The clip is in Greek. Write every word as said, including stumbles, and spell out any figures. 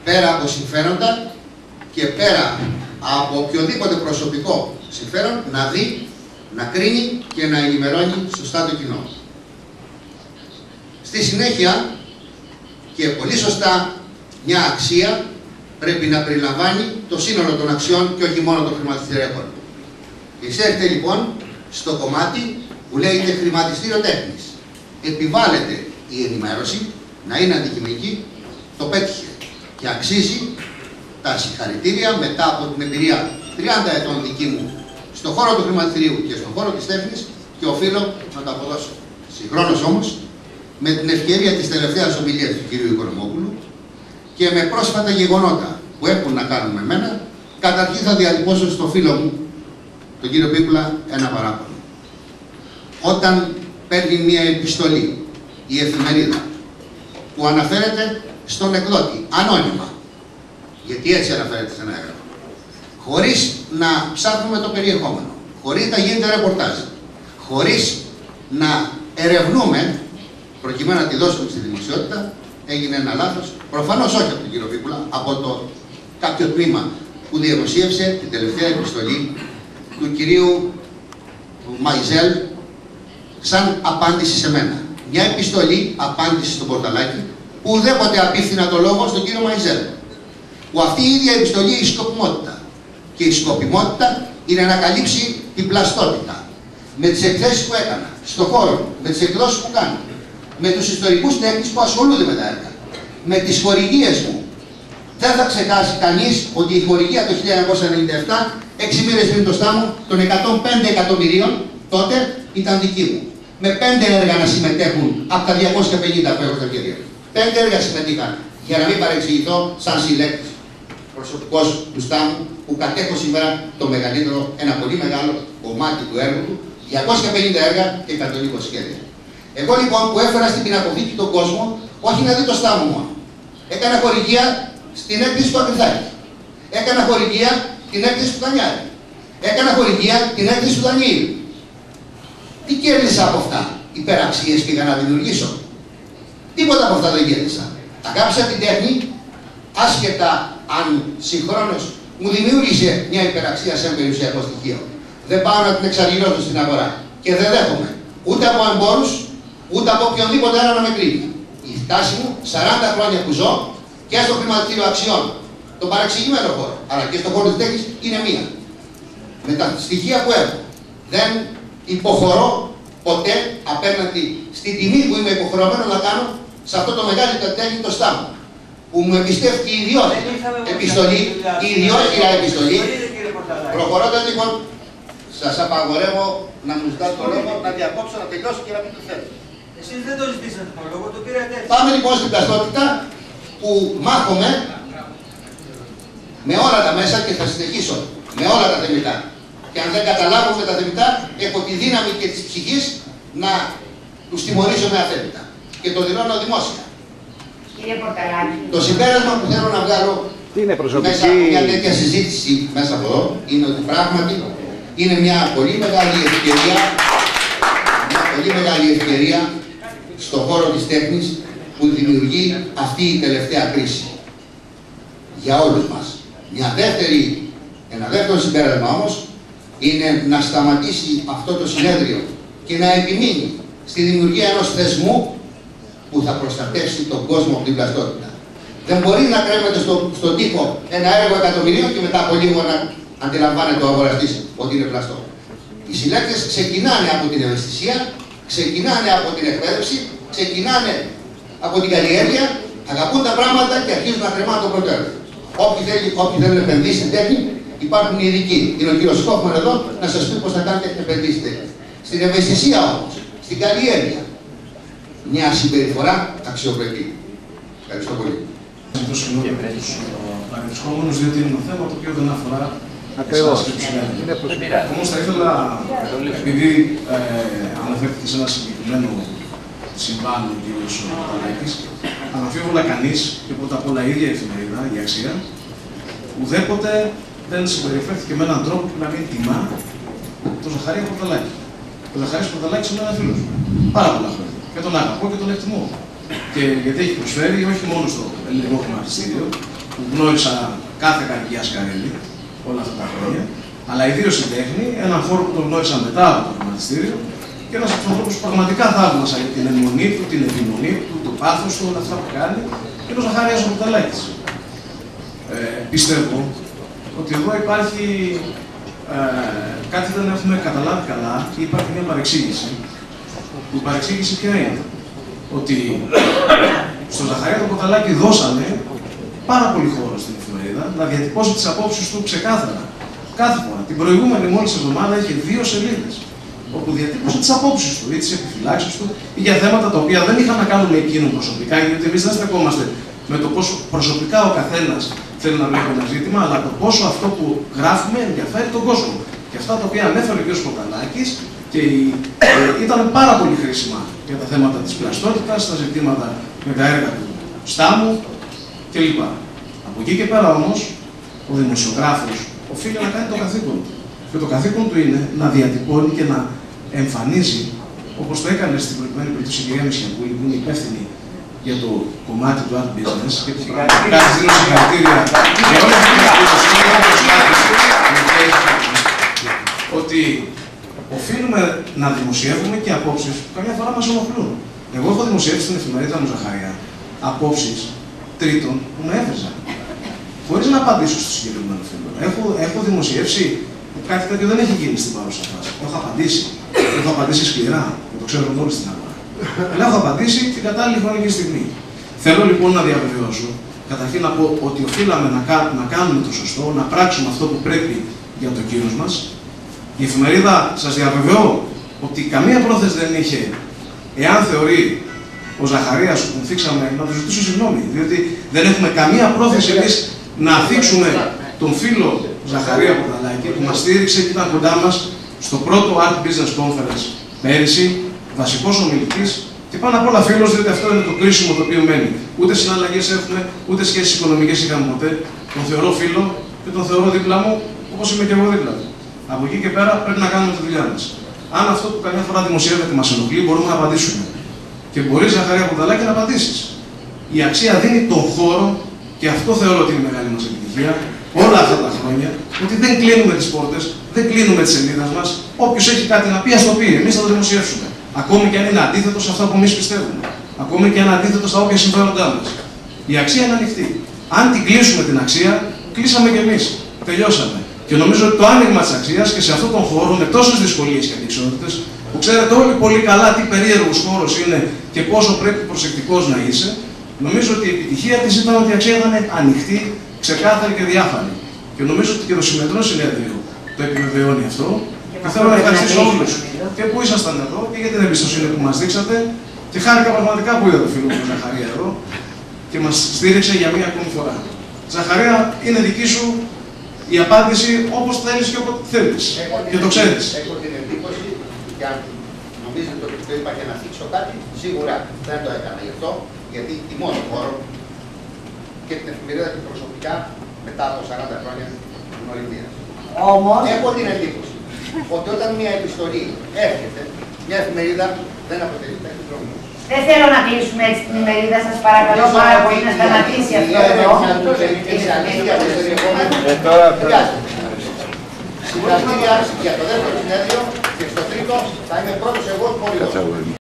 πέρα από συμφέροντα και πέρα από οποιοδήποτε προσωπικό συμφέρον, να δει, να κρίνει και να ενημερώνει σωστά το κοινό. Στη συνέχεια, και πολύ σωστά, μια αξία πρέπει να περιλαμβάνει το σύνολο των αξιών και όχι μόνο των χρηματιστηριακών. Εισέρχεται λοιπόν στο κομμάτι που λέγεται χρηματιστήριο τέχνης. Επιβάλλεται η ενημέρωση να είναι αντικειμενική, το πέτυχε και αξίζει τα συγχαρητήρια μετά από την εμπειρία τριάντα ετών δική μου στον χώρο του χρηματιστηρίου και στον χώρο της τέχνης, και οφείλω να τα αποδώσω. Συγχρόνως όμως, με την ευκαιρία της τελευταίας ομιλίας του κ. Οικονομόπουλου και με πρόσφατα γεγονότα που έχουν να κάνουν με μένα, καταρχήν θα διατυπώσω στο φίλο μου, τον κύριο Πίπουλα, ένα παράπονο. Όταν παίρνει μια επιστολή η εφημερίδα που αναφέρεται στον εκδότη, ανώνυμα, γιατί έτσι αναφέρεται σε ένα έγγραφο, χωρίς να ψάχνουμε το περιεχόμενο, χωρίς να γίνεται ρεπορτάζ, χωρίς να ερευνούμε, προκειμένου να τη δώσουμε στη δημοσιότητα, έγινε ένα λάθος. Προφανώς όχι από τον κύριο Πίπουλα, από το κάποιο τμήμα που δημοσίευσε την τελευταία επιστολή του κυρίου Μαϊζέλ σαν απάντηση σε μένα. Μια επιστολή απάντηση στο Πορταλάκι που ουδέποτε απίφθηνα το λόγο στον κύριο Μαϊζέλ. Που αυτή η ίδια επιστολή η σκοπιμότητα. Και η σκοπιμότητα είναι να καλύψει την πλαστότητα. Με τις εκθέσεις που έκανα, στον χώρο, με τις εκδόσεις που κάνω, με τους ιστορικούς τέχνης που ασχολούνται με τα έργα, με τις χορηγίες μου. Δεν θα ξεχάσει κανείς ότι η χορηγία το χίλια εννιακόσια ενενήντα επτά, έξι μήνες πριν το στάμο, των εκατόν πέντε εκατομμυρίων, τότε ήταν δική μου. Με πέντε έργα να συμμετέχουν από τα διακόσια πενήντα που έχω στα χέρια. Πέντε έργα συμμετείχαν, για να μην παρεξηγηθώ, σαν συλλέκτης προσωπικός του στάμου, που κατέχω σήμερα το μεγαλύτερο, ένα πολύ μεγάλο κομμάτι του έργου του, διακόσια πενήντα έργα και εκατόν είκοσι σχέδια. Εγώ λοιπόν που έφερα στην πινακοθήκη τον κόσμο, όχι να δει το στάμο μόνο. Έκανα χορηγία στην έκθεση του Ακριθάκη. Έκανα χορηγία την έκθεση του Κανιάρη. Έκανα χορηγία την έκθεση του Δανιήλ. Τι κέρδισα από αυτά? Υπεραξίες πήγα να δημιουργήσω? Τίποτα από αυτά δεν κέρδισα. Αγάπησα την τέχνη, άσχετα αν συγχρόνως μου δημιούργησε μια υπεραξία σε ένα περιουσιακό στοιχείο. Δεν πάω να την εξαργυρώσω στην αγορά. Και δεν δέχομαι ούτε από εμπόρους, ούτε από οποιονδήποτε άλλο να με κρίνει. Η στάση μου, σαράντα χρόνια που ζω, και στο χρηματιστήριο αξιών, τον παραξηγημένο χώρο, αλλά και στον χώρο της τέχνης, είναι μία. Με τα στοιχεία που έχω, δεν υποχωρώ ποτέ απέναντι στην τιμή που είμαι υποχρεωμένο να κάνω σε αυτό το μεγάλο καλλιτέχνητο στάμο. Που μου εμπιστεύτηκε η ιδιότητα επιστολή, η ιδιότητα επιστολή. Προχωρώντας λοιπόν, σας απαγορεύω να μου ζητάτε το λόγο, να διακόψω, να τελειώσω και να μην το θέλω. Εσείς δεν το ζητήσατε το λόγο, το πήρατε έτσι. Πάμε λοιπόν στην πλαστότητα που μάχομαι με όλα τα μέσα και θα συνεχίσω με όλα τα θεμητά. Και αν δεν καταλάβω με τα θεμητά, έχω τη δύναμη και της ψυχής να τους τιμωρήσω με αθέμητα. Και το δηλώνω δημόσια. Κύριε Πορταλάκη. Το συμπέρασμα που θέλω να βγάλω μέσα από μια τέτοια συζήτηση μέσα από εδώ είναι ότι πράγματι είναι μια πολύ μεγάλη ευκαιρία, μια πολύ μεγάλη ευκαιρία στον χώρο της τέχνης που δημιουργεί αυτή η τελευταία κρίση. Για όλους μας. Μια δεύτερη, ένα δεύτερο συμπέρασμα όμως είναι να σταματήσει αυτό το συνέδριο και να επιμείνει στη δημιουργία ενός θεσμού που θα προστατεύσει τον κόσμο από την πλαστότητα. Δεν μπορεί να κρέμεται στο, στον τοίχο ένα έργο εκατομμυρίων και μετά από λίγο να αντιλαμβάνεται ο αγοραστής ότι είναι πλαστό. Οι συλλέκτες ξεκινάνε από την ευαισθησία, ξεκινάνε από την εκπαίδευση, ξεκινάνε από την καλλιέργεια, αγαπούν τα πράγματα και αρχίζουν να κρεμάνε το πρώτο έργο. Όποιοι θέλουν να επενδύσει στην τέχνη, υπάρχουν οι ειδικοί. Είναι ο κύριος Κόφμαν εδώ να σας πει πώς θα κάνετε επενδύσει τέχνη. Στην ευαισθησία όμως, στην καλλιέργεια, μια συμπεριφορά αξιοπρεπή. Ευχαριστώ πολύ. Ζητώ συγγνώμη από τους παρευρισκόμενους, διότι είναι ένα θέμα το οποίο δεν αφορά ακριβώς. Όμως θα ήθελα, επειδή ε, αναφέρθηκε σε ένα συγκεκριμένο συμβάν ο κ. Πορταλάκης, αναμφίβολα κανείς και πρώτα απ' όλα η ίδια εφημερίδα, η Αξία, ουδέποτε δεν συμπεριφέρθηκε με έναν τρόπο που να μην τιμά τον Ζαχαρία Πορταλάκη. Ο Ζαχαρίας Πορταλάκης είναι ένα φίλος μου. Πάρα πολλά χρόνια. Και τον αγαπώ και τον εκτιμώ. Και γιατί έχει προσφέρει όχι μόνο στο ελληνικό χρηματιστήριο, που γνώρισα κάθε καρδιά Σκαρέλη όλα αυτά τα χρόνια, αλλά ιδίως στην τέχνη, έναν χώρο που τον γνώρισα μετά από το χρηματιστήριο και ένας από τους ανθρώπους που πραγματικά θαύμασα για την αιμονή του, την επιμονή του, το πάθος του, όλα αυτά που κάνει, είναι ο Ζαχαρίας ο Μπουταλάκης. Ε, πιστεύω ότι εδώ υπάρχει ε, κάτι δεν έχουμε καταλάβει καλά και υπάρχει μια παρεξήγηση. Η παρεξήγηση ποια είναι? Ότι στο Ζαχαρία τον Μπουταλάκη δώσανε πάρα πολύ χώρο στην εφημερίδα να διατυπώσει τις απόψεις του ξεκάθαρα. Κάθε φορά. Την προηγούμενη μόλις εβδομάδα είχε δύο σελίδες όπου διατύπωσε τις απόψεις του ή τις επιφυλάξεις του ή για θέματα τα οποία δεν είχαν να κάνουν με εκείνον προσωπικά, γιατί εμείς δεν στεκόμαστε με το πόσο προσωπικά ο καθένας θέλει να βλέπει ένα ζήτημα, αλλά το πόσο αυτό που γράφουμε ενδιαφέρει τον κόσμο. Και αυτά τα οποία ανέφερε ο κ. Μπουταλάκης και ε, ήταν πάρα πολύ χρήσιμα για τα θέματα της πλαστότητας, τα ζητήματα με τα έργα του Στάμου κλπ. Από εκεί και πέρα όμως, ο δημοσιογράφος οφείλει να κάνει το καθήκον του. Και το καθήκον του είναι να διατυπώνει και να εμφανίζει, όπως το έκανε στην προηγούμενη περίπτωση η κυρία Μισιαγκούλη, που είναι υπεύθυνη για το κομμάτι του art business και του πραγματικά της δίνω συγχαρητήρια για όλες τις προσπάθειες ότι οφείλουμε να δημοσιεύουμε και απόψεις που καμιά φορά μας ενοχλούν. Εγώ έχω δημοσιεύσει στην εφημερίδα μου Ζαχαρία απόψεις τρίτων που με έβριζαν. Χωρίς να απαντήσω στο συγκεκριμένο φίλο. Έχω, έχω δημοσιεύσει κάτι τέτοιο δεν έχει γίνει στην παρούσα φάση. Έχω απαντήσει. Έχω απαντήσει σκληρά. Και το ξέρουν όλοι στην αγορά. Αλλά έχω απαντήσει την κατάλληλη χρονική στιγμή. Θέλω λοιπόν να διαβεβαιώσω, καταρχήν να πω ότι οφείλαμε να, κα, να κάνουμε το σωστό, να πράξουμε αυτό που πρέπει για το κύρος μας. Η εφημερίδα, σας διαβεβαιώ, ότι καμία πρόθεση δεν είχε, εάν θεωρεί ο Ζαχαρίας που θίξαμε, να του ζητήσω συγγνώμη, διότι δεν έχουμε καμία πρόθεση εμείς να θίξουμε τον φίλο Ζαχαρία Μπουταλάκη που μας στήριξε και ήταν κοντά μας στο πρώτο Art Business Conference πέρυσι, βασικός ομιλητής και πάνω απ' όλα φίλος, διότι αυτό είναι το κρίσιμο το οποίο μένει. Ούτε συναλλαγές έχουμε, ούτε σχέσεις οικονομικές είχαμε ποτέ. Τον θεωρώ φίλο και τον θεωρώ δίπλα μου, όπως είμαι και εγώ δίπλα του. Από εκεί και πέρα πρέπει να κάνουμε τη δουλειά μας. Αν αυτό που καμιά φορά δημοσιεύεται μας ενοχλεί, μπορούμε να απαντήσουμε. Και μπορεί, Ζαχαρία Μπουταλάκη, να απαντήσεις. Η αξία δίνει τον χώρο, και αυτό θεωρώ ότι είναι η μεγάλη μας επιτυχία, όλα αυτά τα χρόνια, ότι δεν κλείνουμε τις πόρτες, δεν κλείνουμε τις σελίδες μας. Όποιος έχει κάτι να πει, ας το πει. Εμείς θα το δημοσιεύσουμε. Ακόμη και αν είναι αντίθετο σε αυτά που εμείς πιστεύουμε. Ακόμη και αν είναι αντίθετο στα όποια συμφέροντά μας. Η αξία είναι ανοιχτή. Αν την κλείσουμε την αξία, κλείσαμε κι εμείς. Τελειώσαμε. Και νομίζω ότι το άνοιγμα της αξίας και σε αυτόν τον χώρο, με τόσες δυσκολίες και αντικσότητες, που ξέρετε όλοι πολύ καλά τι περίεργος χώρος είναι και πόσο πρέπει προσεκτικός να είσαι, νομίζω ότι η επιτυχία της ήταν ότι η αξία ήταν ανοιχτή, ξεκάθαρη και διάφανη. Και νομίζω ότι και το σημερινό συνέδριο το επιβεβαιώνει αυτό. Και, και θέλω να ευχαριστήσω όλους και που ήσασταν εδώ και για την εμπιστοσύνη που μας δείξατε. Και χάρηκα πραγματικά που είδα το φίλο μου Ζαχαρία εδώ και μας στήριξε για μία ακόμη φορά. Ζαχαρία, είναι δική σου η απάντηση όπως θέλεις και όποτε θέλεις. Και το ξέρεις. Έχω την εντύπωση και αν νομίζετε ότι το είπα για να θίξω κάτι, σίγουρα δεν το έκανα γι' αυτό, γιατί τιμώ τον χώρο και την εφημερίδα και προσωπικά μετά από σαράντα χρόνια γνωριμίας. Όμως, έχω την εντύπωση ότι όταν μια επιστολή έρχεται, μια εφημερίδα δεν αποτελεί τέτοιου δρόμου. δεν θέλω να κλείσουμε έτσι την ημερίδα, σας παρακαλώ πάρα πολύ να σταματήσει αυτό εδώ. Συγχαρητήρια για το δεύτερο συνέδριο και στο τρίτο θα είμαι πρώτος εγώ πολύ.